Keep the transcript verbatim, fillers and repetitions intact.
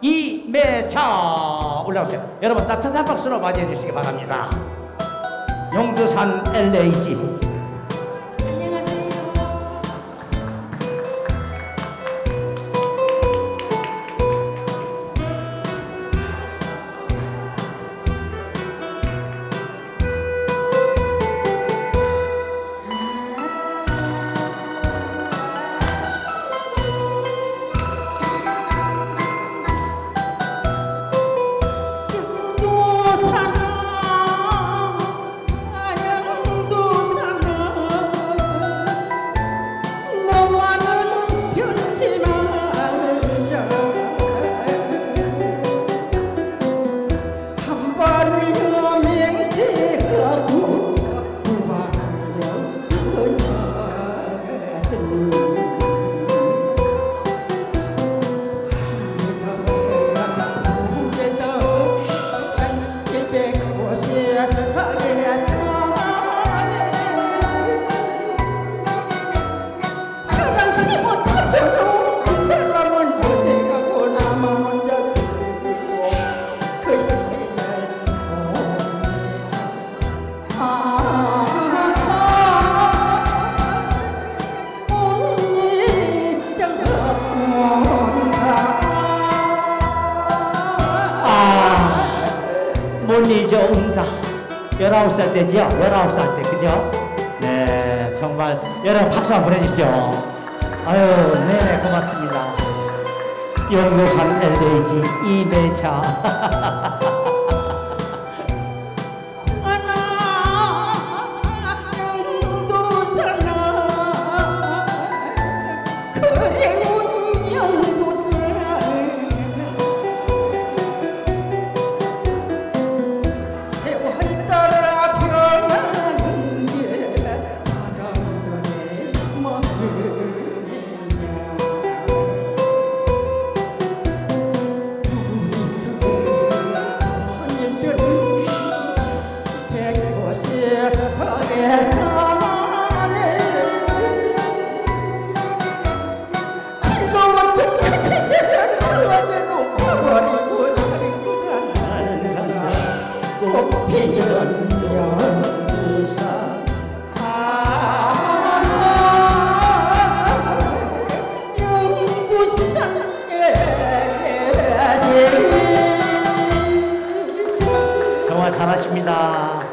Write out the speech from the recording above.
이매차 올라오세요. 여러분 따뜻한 박수로 맞이해 주시기 바랍니다. 용두산 엘에이지. 못 잊어온다. 열아홉 살 때죠? 열아홉 살 때, 그죠? 네, 정말 여러분 박수 한번 해주시죠. 아유, 네, 고맙습니다. 용두산 엘에이지 이매차. 정말 잘하십니다.